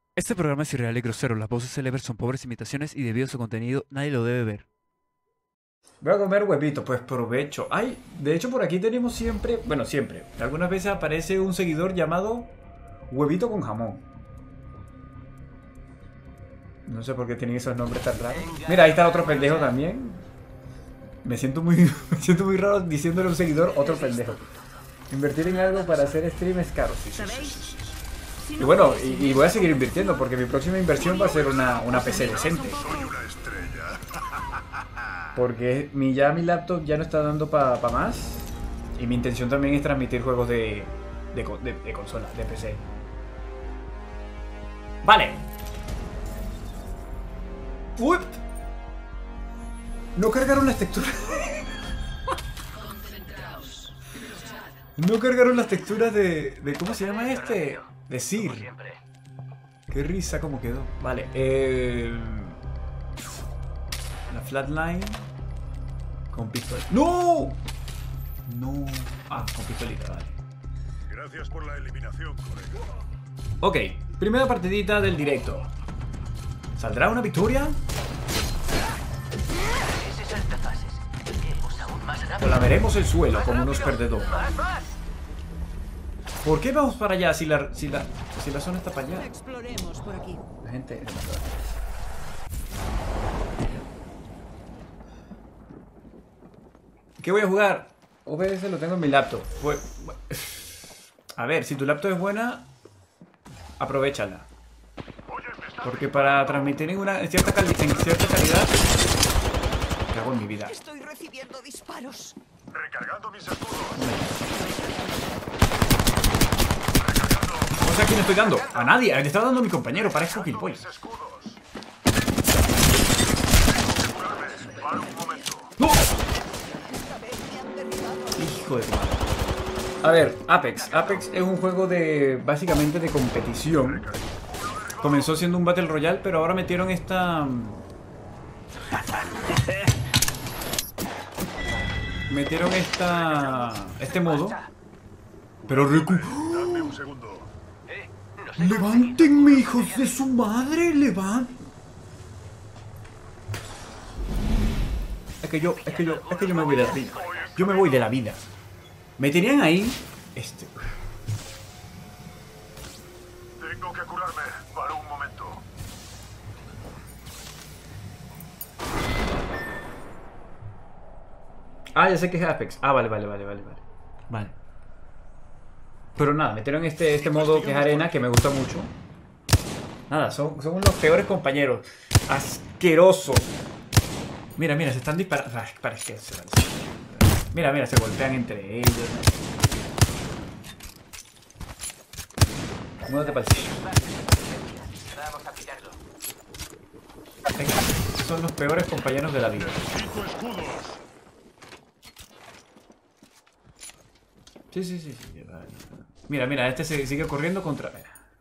Este programa es irreal y grosero. Las voces célebres son pobres imitaciones y debido a su contenido nadie lo debe ver. Voy a comer huevito, pues provecho. Ay, de hecho por aquí tenemos siempre, bueno, siempre. Algunas veces aparece un seguidor llamado Huevito con Jamón. No sé por qué tienen esos nombres tan raros. Mira, ahí está otro pendejo también. Me siento muy raro diciéndole a un seguidor otro pendejo. Invertir en algo para hacer stream es caro. Sí, sí, sí, sí, sí. Y bueno, y voy a seguir invirtiendo porque mi próxima inversión va a ser una PC decente. Porque mi laptop ya no está dando para más. Y mi intención también es transmitir juegos de consola, de PC. Vale. Uy. No cargaron las texturas. No cargaron las texturas de ¿cómo se llama este? De Sir. Qué risa como quedó. Vale. La flatline. Con pistola. ¡No! No. Ah, con pistolita, vale. Gracias por la eliminación, colega. Ok, primera partidita del directo. ¿Saldrá una victoria? O la veremos el suelo como unos perdedores. ¿Por qué vamos para allá si la zona está para allá? Exploremos por aquí. La gente... ¿Qué voy a jugar? OBS lo tengo en mi laptop. A ver, si tu laptop es buena, aprovéchala. Porque para transmitir en cierta calidad... Me cago en mi vida. Estoy recibiendo disparos. Recargando mis escudos. No sé a quién estoy dando. A nadie. Le está dando a mi compañero. Parezco gilipollas. Escudos. Para un momento. ¡No! Hijo de tu madre. A ver, Apex. Apex es un juego de... básicamente de competición. Comenzó siendo un Battle Royale, pero ahora metieron esta... este modo. Pero Riku... Dame un segundo. ¡Levántenme, hijos de su madre! ¡Levanten! Es que yo me voy de la vida. Yo me voy de la vida. Me tenían ahí... Tengo que curarme. Para un momento. Ah, ya sé que es Apex. Ah, vale. Vale. Pero nada, metieron este modo que es arena, que me gusta mucho. Nada, son los peores compañeros. Asquerosos. Mira, se están disparando. Parece que mira, se golpean entre ellos. Múdate para el sitio. Son los peores compañeros de la vida. Cinco escudos. Sí. Mira, este se sigue corriendo contra...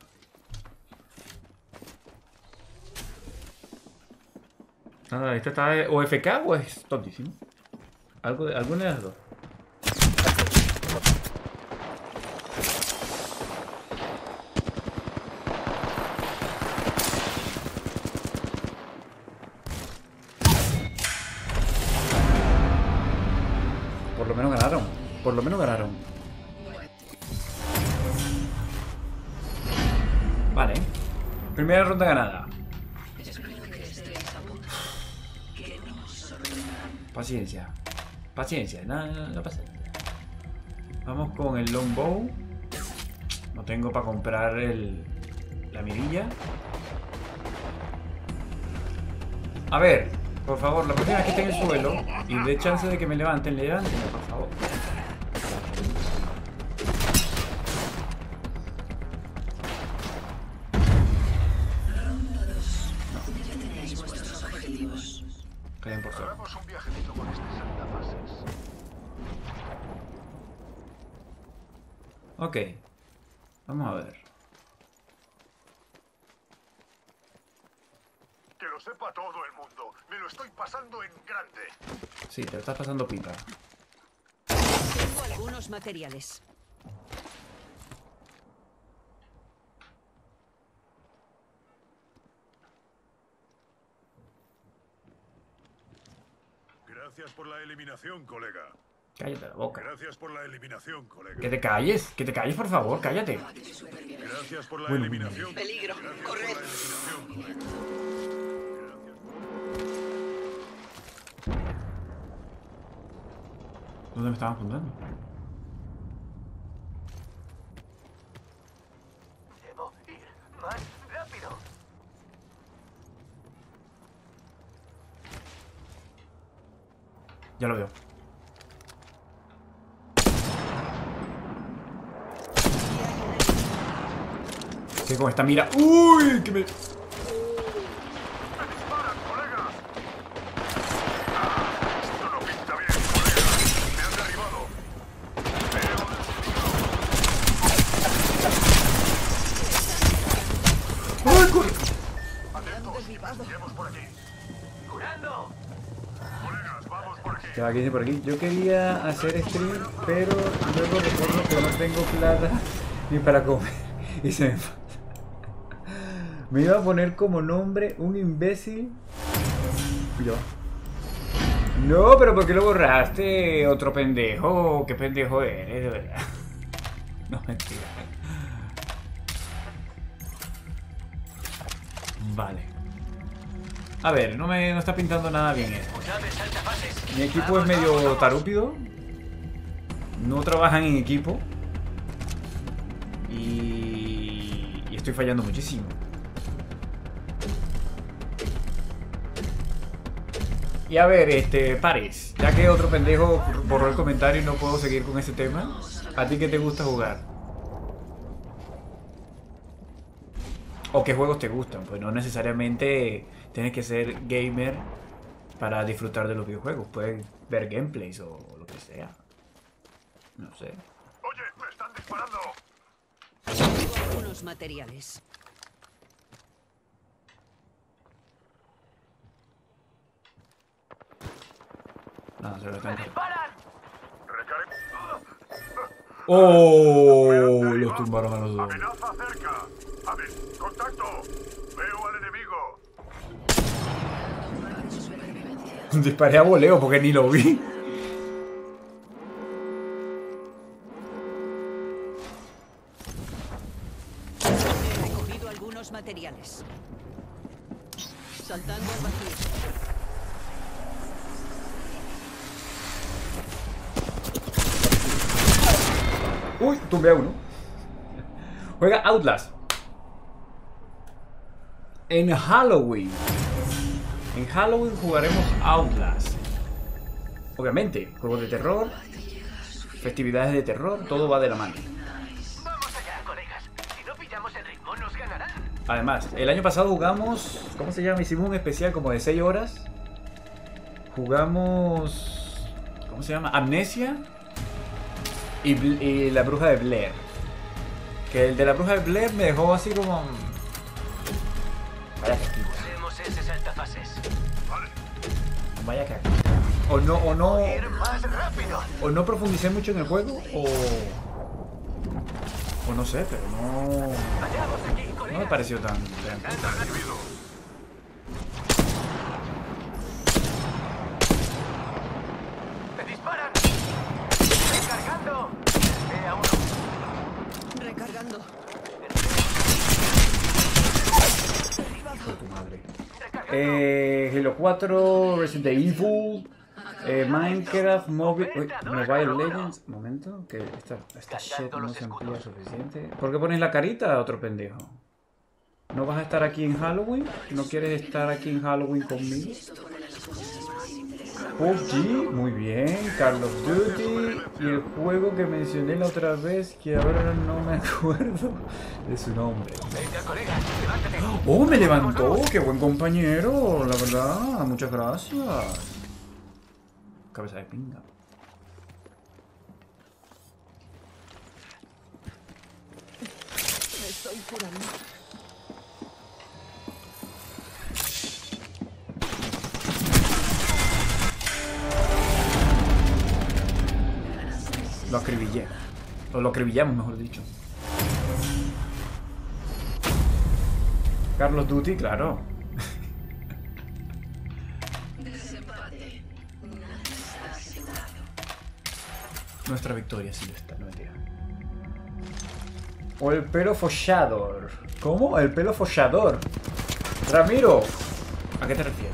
Nada, este está o FK o es tontísimo. Alguna de las dos. Por lo menos ganaron. Vale. Primera ronda ganada. Paciencia, no pasa nada. Vamos con el longbow. No tengo para comprar la mirilla. A ver, por favor, la próxima vez que esté en el suelo y dé chance de que me levantenme, por favor. Caen por suelo. Haremos un viajecito con este saltafases. Ok. Vamos a ver. Que lo sepa todo el mundo. Me lo estoy pasando en grande. Sí, te lo estás pasando pipa. Tengo algunos materiales. Gracias por la eliminación, colega. Cállate la boca. Gracias por la eliminación, colega. Que te calles, por favor, cállate. Gracias por la Bueno, eliminación. Peligro. Gracias Corred. por la eliminación, colega. ¿Dónde me estaban apuntando? Debo ir más rápido. Ya lo veo. Que con esta mira. ¡Uy! Que me. ¡Me disparan, colega! Esto no pinta bien, colega. Me han derribado. Veo ¡Ay, corre! atentos. Llevamos por aquí. ¡Curando! Colegas, vamos por aquí. Que va, que dice por aquí. Yo quería hacer stream, pero luego recuerdo que no tengo plata ni para comer. Y se me pasa. Me iba a poner como nombre un imbécil. Yo. No, pero ¿por qué lo borraste? Otro pendejo. ¿Qué pendejo eres, de verdad? No, mentira. Vale. A ver, no está pintando nada bien esto. Usad saltafases. Mi equipo es medio tarúpido. No trabajan en equipo. Y estoy fallando muchísimo. Y a ver, Paris, ya que otro pendejo borró el comentario y no puedo seguir con ese tema, ¿a ti qué te gusta jugar? ¿O qué juegos te gustan? Pues no necesariamente tienes que ser gamer para disfrutar de los videojuegos. Puedes ver gameplays o lo que sea. No sé. Oye, me están disparando. Tengo algunos materiales. No, se lo están... ¡Disparan! Recarga. ¡Oh! Los tumbaron a los dos. Amenaza cerca. A ver, contacto. Veo al enemigo. Disparé a voleo porque ni lo vi. He recogido algunos materiales. Saltando al vacío. Uy, tumbé a uno. Juega Outlast. En Halloween. En Halloween jugaremos Outlast. Obviamente, juegos de terror, festividades de terror, todo va de la mano. Vamos allá, colegas. Si no pillamos el ritmo, nos ganarán. Además, el año pasado jugamos... ¿Cómo se llama? Hicimos un especial como de 6 horas. Jugamos... ¿Cómo se llama? Amnesia. Y la bruja de Blair. Que el de la bruja de Blair me dejó así como... Vaya caquita. Usemos ese saltafases. Vaya caquita. O no... Ir más rápido. O no profundicé mucho en el juego, o no sé, pero no... Vayamos aquí, No me colegas. pareció tan... ¡Me disparan! ¡Recargando! A uno. Recargando. Tu madre. Halo 4, Resident Evil, Minecraft, Mobile Legends. Un momento, que esta shit no se amplía suficiente. ¿Por qué pones la carita, otro pendejo? ¿No vas a estar aquí en Halloween? ¿No quieres estar aquí en Halloween conmigo? PUBG, muy bien. Call of Duty y el juego que mencioné la otra vez, que ahora no me acuerdo de su nombre. Venga, colegas, levántate. ¡Oh, me levantó! ¡Qué buen compañero! La verdad, muchas gracias. Cabeza de pinga. Me estoy curando. Lo acribillé. O lo acribillamos, mejor dicho. Call of Duty, claro. nuestra victoria, sí lo está, no mentira. O el pelo follador. ¿Cómo? El pelo follador. Ramiro, ¿a qué te refieres?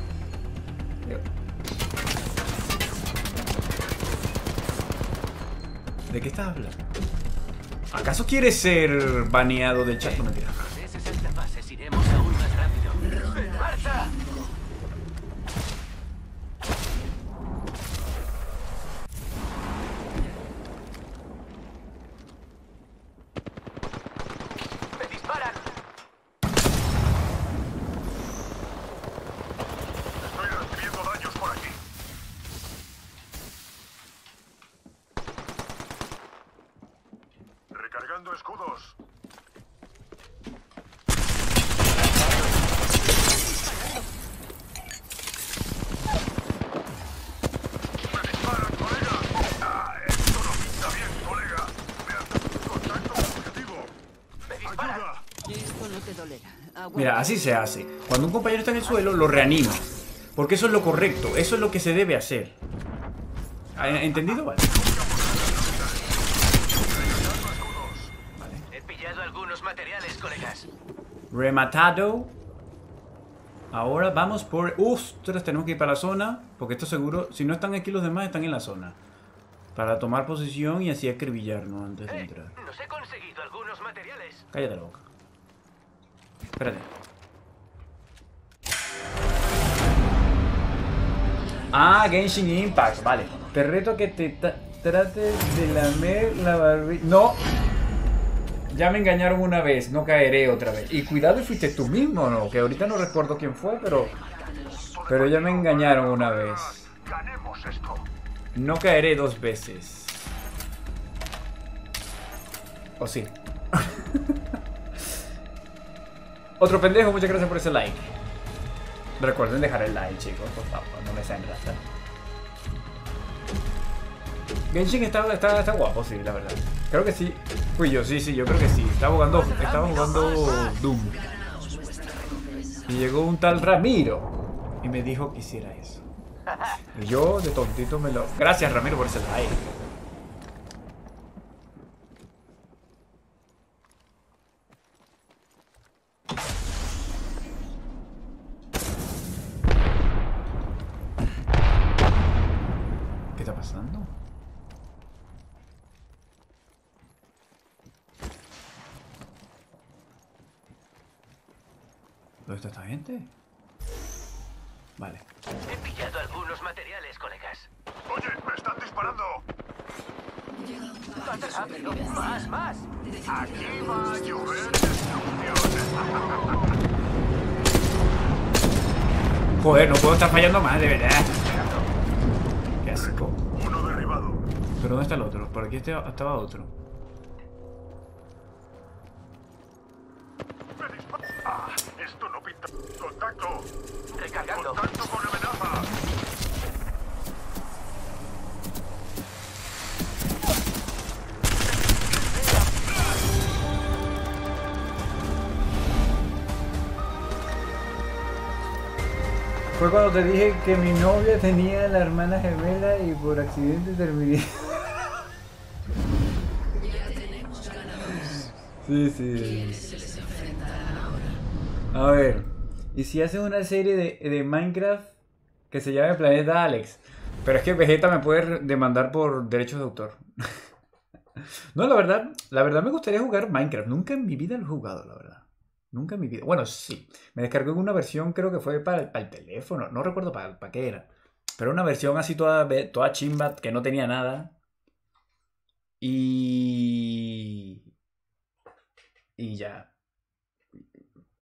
¿De qué estás hablando? ¿Acaso quieres ser baneado del chat? No mentira. Ese es esta fase, iremos aún más rápido. ¡En marcha! ¡Me disparan! Estoy recibiendo daños por aquí. Recargando escudos. ¡Me disparan, colega! Ah, esto no pinta bien, colega. Me han contacto con objetivo. ¡Ayuda! Esto no te dolerá. Aguanta. Mira, así se hace. Cuando un compañero está en el suelo, lo reanima. Porque eso es lo correcto. Eso es lo que se debe hacer. ¿Entendido? Vale. He pillado algunos materiales, colegas. Rematado. Ahora vamos por... Ostras, tenemos que ir para la zona. Porque esto seguro... Si no están aquí los demás, están en la zona. Para tomar posición y así acribillarnos antes de entrar. Nos he conseguido algunos materiales. Cállate la boca. Espérate. Ah, Genshin Impact. Vale. Te reto a que te trates de lamer la barbilla. ¡No! Ya me engañaron una vez. No caeré otra vez. Y cuidado, fuiste tú mismo, ¿no? Que ahorita no recuerdo quién fue, pero ya me engañaron una vez. Ganemos esto. No caeré dos veces. ¿O sí? Otro pendejo, muchas gracias por ese like. Recuerden dejar el like, chicos, por favor, no me sean ratas. Genshin está guapo, sí, la verdad. Creo que sí. Fui yo, sí, yo creo que sí. Estaba jugando Doom. Y llegó un tal Ramiro y me dijo que hiciera eso. Y yo de tontito me lo... Gracias, Ramiro, por ese like. ¿Qué está pasando? ¿Dónde está esta gente? Vale. He pillado algunos materiales, colegas. Oye, me están disparando. ¡Más rápido! ¡Más! Aquí va a llover destrucción. Joder, no puedo estar fallando más, de verdad. Qué asco. Uno derribado. ¿Pero dónde está el otro? Por aquí estaba otro. Me disparan. Ah, esto no pinta. Contacto. Recargando. Contacto con amenaza. Fue cuando te dije que mi novia tenía la hermana gemela y por accidente terminé. Sí. A ver, ¿y si haces una serie de Minecraft que se llame Planeta Alex? Pero es que Vegeta me puede demandar por derechos de autor. No, la verdad me gustaría jugar Minecraft. Nunca en mi vida lo he jugado, la verdad. Nunca en mi vida. Bueno, sí. Me descargué una versión, creo que fue para el teléfono. No recuerdo para qué era. Pero una versión así toda chimba, que no tenía nada. Y ya.